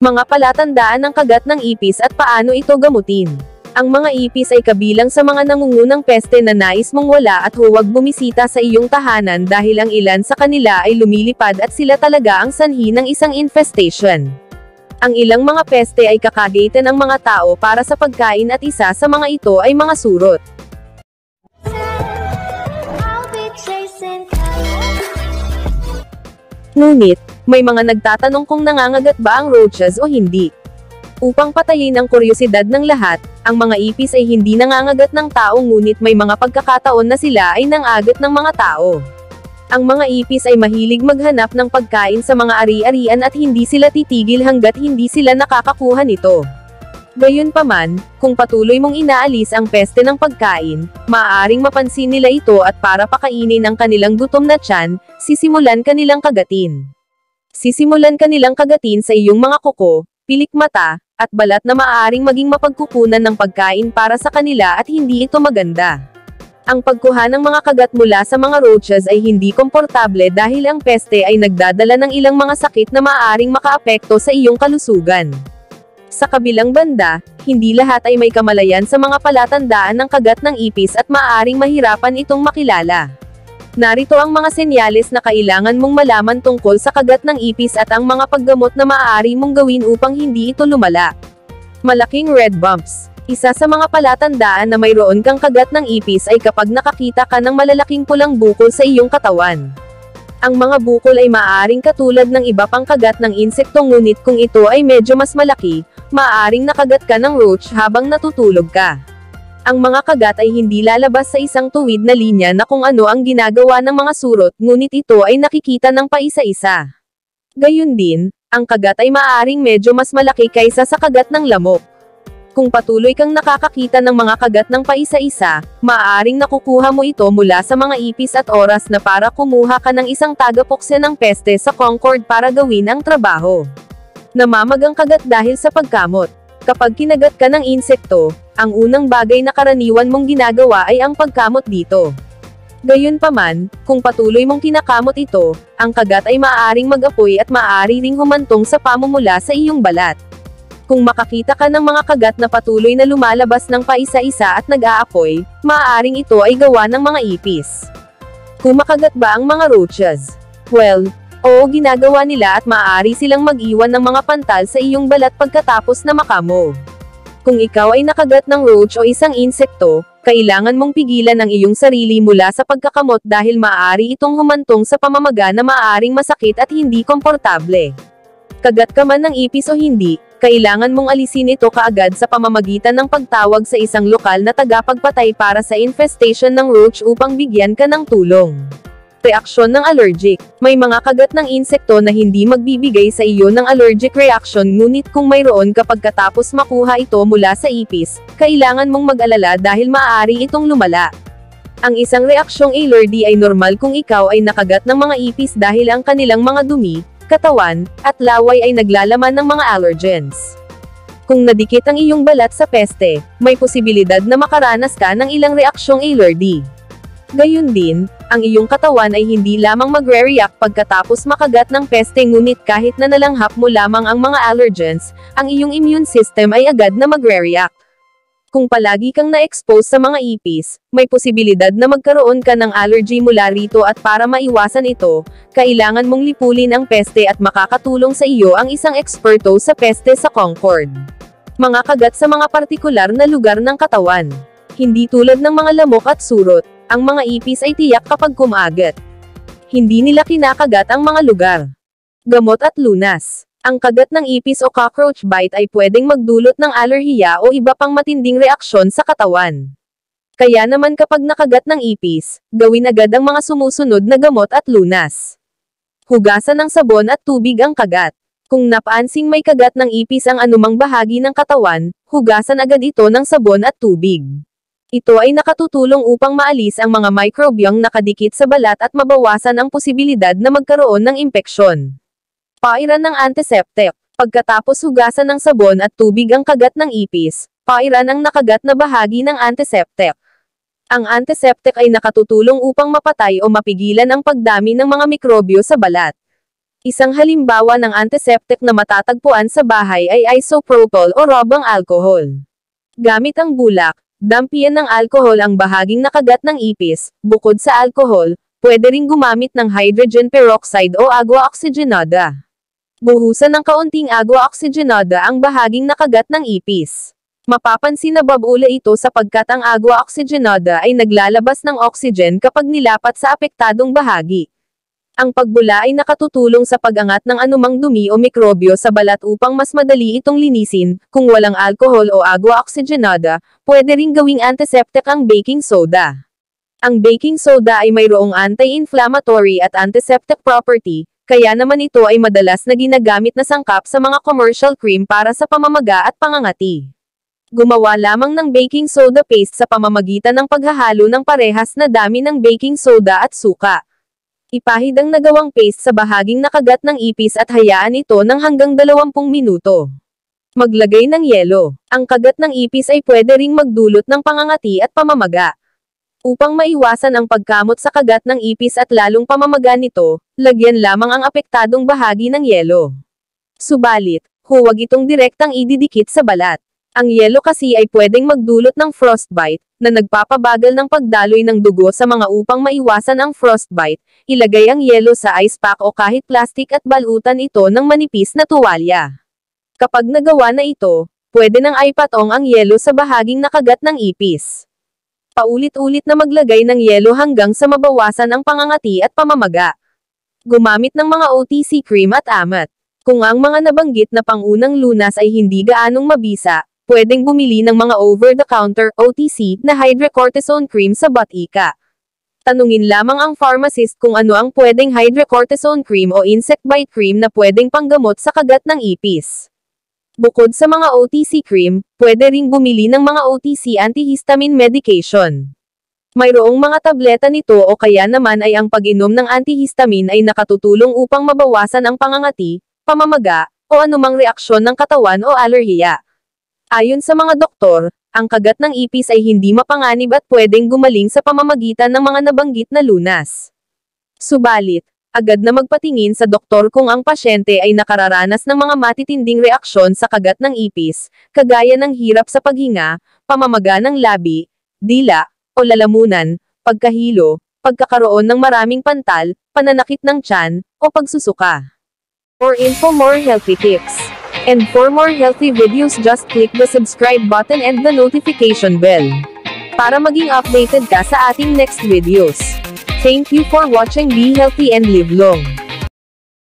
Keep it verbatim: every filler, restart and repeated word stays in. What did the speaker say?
Mga palatandaan ng kagat ng ipis at paano ito gamutin. Ang mga ipis ay kabilang sa mga nangungunang peste na nais mong wala at huwag bumisita sa iyong tahanan dahil ang ilan sa kanila ay lumilipad at sila talaga ang sanhi ng isang infestation. Ang ilang mga peste ay kakagatan ng mga tao para sa pagkain at isa sa mga ito ay mga surot. Ngunit, may mga nagtatanong kung nangangagat ba ang roaches o hindi. Upang patayin ang kuryosidad ng lahat, ang mga ipis ay hindi nangangagat ng tao ngunit may mga pagkakataon na sila ay nangagat ng mga tao. Ang mga ipis ay mahilig maghanap ng pagkain sa mga ari-arian at hindi sila titigil hanggat hindi sila nakakakuha nito. Gayunpaman, kung patuloy mong inaalis ang peste ng pagkain, maaaring mapansin nila ito at para pakainin ang kanilang gutom na tiyan, sisimulan kanilang kagatin. Sisimulan kanilang kagatin sa iyong mga kuko, pilik mata, at balat na maaaring maging mapagkukunan ng pagkain para sa kanila at hindi ito maganda. Ang pagkuha ng mga kagat mula sa mga roaches ay hindi komportable dahil ang peste ay nagdadala ng ilang mga sakit na maaaring makaapekto sa iyong kalusugan. Sa kabilang banda, hindi lahat ay may kamalayan sa mga palatandaan ng kagat ng ipis at maaaring mahirapan itong makilala. Narito ang mga senyales na kailangan mong malaman tungkol sa kagat ng ipis at ang mga paggamot na maaari mong gawin upang hindi ito lumala. Malaking red bumps. Isa sa mga palatandaan na mayroon kang kagat ng ipis ay kapag nakakita ka ng malalaking pulang bukol sa iyong katawan. Ang mga bukol ay maaaring katulad ng iba pang kagat ng insekto ngunit kung ito ay medyo mas malaki, maaaring nakagat ka ng roach habang natutulog ka. Ang mga kagat ay hindi lalabas sa isang tuwid na linya na kung ano ang ginagawa ng mga surot, ngunit ito ay nakikita ng paisa-isa. Gayun din, ang kagat ay maaaring medyo mas malaki kaysa sa kagat ng lamok. Kung patuloy kang nakakakita ng mga kagat ng paisa-isa, maaaring nakukuha mo ito mula sa mga ipis at oras na para kumuha ka ng isang tagapukse ng peste sa Concord para gawin ang trabaho. Namamagang kagat dahil sa pagkamot. Kapag kinagat ka ng insekto, ang unang bagay na karaniwan mong ginagawa ay ang pagkamot dito. Gayunpaman, kung patuloy mong kinakamot ito, ang kagat ay maaaring mag-apoy at maaari ring humantong sa pamumula sa iyong balat. Kung makakita ka ng mga kagat na patuloy na lumalabas ng paisa-isa at nag-aapoy, maaaring ito ay gawa ng mga ipis. Kumakagat ba ang mga roaches? Well, oo, ginagawa nila at maaari silang mag-iwan ng mga pantal sa iyong balat pagkatapos na makamo. Kung ikaw ay nakagat ng roach o isang insekto, kailangan mong pigilan ang iyong sarili mula sa pagkakamot dahil maaari itong humantong sa pamamaga na maaaring masakit at hindi komportable. Kagat ka man ng ipis o hindi, kailangan mong alisin ito kaagad sa pamamagitan ng pagtawag sa isang lokal na tagapagpatay para sa infestation ng roach upang bigyan ka ng tulong. Reaksyon ng allergic. May mga kagat ng insekto na hindi magbibigay sa iyo ng allergic reaction ngunit kung mayroon kapag katapos makuha ito mula sa ipis, kailangan mong mag-alala dahil maaari itong lumala. Ang isang reaksyong allergy ay normal kung ikaw ay nakagat ng mga ipis dahil ang kanilang mga dumi, katawan, at laway ay naglalaman ng mga allergens. Kung nadikit ang iyong balat sa peste, may posibilidad na makaranas ka ng ilang reaksyong allergy. Gayun din, ang iyong katawan ay hindi lamang magre-react pagkatapos makagat ng peste ngunit kahit na nalanghap mo lamang ang mga allergens, ang iyong immune system ay agad na magre-react. Kung palagi kang na-expose sa mga ipis, may posibilidad na magkaroon ka ng allergy mula rito at para maiwasan ito, kailangan mong lipulin ang peste at makakatulong sa iyo ang isang eksperto sa peste sa Concord. Mga kagat sa mga partikular na lugar ng katawan. Hindi tulad ng mga lamok at surot, ang mga ipis ay tiyak kapag kumagat. Hindi nila kinakagat ang mga lugar. Gamot at lunas. Ang kagat ng ipis o cockroach bite ay pwedeng magdulot ng alerhiya o iba pang matinding reaksyon sa katawan. Kaya naman kapag nakagat ng ipis, gawin agad ang mga sumusunod na gamot at lunas. Hugasan ng sabon at tubig ang kagat. Kung napansing may kagat ng ipis ang anumang bahagi ng katawan, hugasan agad ito ng sabon at tubig. Ito ay nakatutulong upang maalis ang mga microbiong nakadikit sa balat at mabawasan ang posibilidad na magkaroon ng impeksyon. Pairan ng antiseptic. Pagkatapos hugasan ng sabon at tubig ang kagat ng ipis, pairan ang nakagat na bahagi ng antiseptic. Ang antiseptic ay nakatutulong upang mapatay o mapigilan ang pagdami ng mga mikrobyo sa balat. Isang halimbawa ng antiseptic na matatagpuan sa bahay ay isopropyl o robang alcohol. Gamit ang bulak, dampian ng alcohol ang bahaging nakagat ng ipis. Bukod sa alcohol, pwede ring gumamit ng hydrogen peroxide o agua oxygenada. Buhusan ng kaunting agua oxygenada ang bahaging nakagat ng ipis. Mapapansin na babula ito sapagkat ang agua oxygenada ay naglalabas ng oxygen kapag nilapat sa apektadong bahagi. Ang pagbula ay nakatutulong sa pag-angat ng anumang dumi o mikrobyo sa balat upang mas madali itong linisin. Kung walang alcohol o agua oxygenada, pwede ring gawing antiseptic ang baking soda. Ang baking soda ay mayroong anti-inflammatory at antiseptic property, kaya naman ito ay madalas na ginagamit na sangkap sa mga commercial cream para sa pamamaga at pangangati. Gumawa lamang ng baking soda paste sa pamamagitan ng paghahalo ng parehas na dami ng baking soda at suka. Ipahid ang nagawang paste sa bahaging nakagat ng ipis at hayaan ito ng hanggang dalawampung minuto. Maglagay ng yelo. Ang kagat ng ipis ay pwede ring magdulot ng pangangati at pamamaga. Upang maiwasan ang pagkamot sa kagat ng ipis at lalong pamamaga nito, lagyan lamang ang apektadong bahagi ng yelo. Subalit, huwag itong direktang ididikit sa balat. Ang yelo kasi ay pwedeng magdulot ng frostbite, na nagpapabagal ng pagdaloy ng dugo sa mga upang maiwasan ang frostbite. Ilagay ang yelo sa ice pack o kahit plastic at balutan ito ng manipis na tuwalya. Kapag nagawa na ito, pwede nang ipatong ang yelo sa bahaging nakagat ng ipis. Paulit-ulit na maglagay ng yelo hanggang sa mabawasan ang pangangati at pamamaga. Gumamit ng mga O T C cream at amat. Kung ang mga nabanggit na pangunang lunas ay hindi gaanong mabisa, pwedeng bumili ng mga over-the-counter O T C na hydrocortisone cream sa Botica. Tanungin lamang ang pharmacist kung ano ang pwedeng hydrocortisone cream o insect bite cream na pwedeng panggamot sa kagat ng ipis. Bukod sa mga O T C cream, pwede ring bumili ng mga O T C antihistamine medication. Mayroong mga tableta nito o kaya naman ay ang pag-inom ng antihistamine ay nakatutulong upang mabawasan ang pangangati, pamamaga, o anumang reaksyon ng katawan o alerhiya. Ayon sa mga doktor, ang kagat ng ipis ay hindi mapanganib at pwedeng gumaling sa pamamagitan ng mga nabanggit na lunas. Subalit, agad na magpatingin sa doktor kung ang pasyente ay nakararanas ng mga matitinding reaksyon sa kagat ng ipis, kagaya ng hirap sa paghinga, pamamaga ng labi, dila, o lalamunan, pagkahilo, pagkakaroon ng maraming pantal, pananakit ng tiyan, o pagsusuka. For info more healthy tips. And for more healthy videos, just click the subscribe button and the notification bell. Para maging updated ka sa ating next videos. Thank you for watching. Be healthy and live long.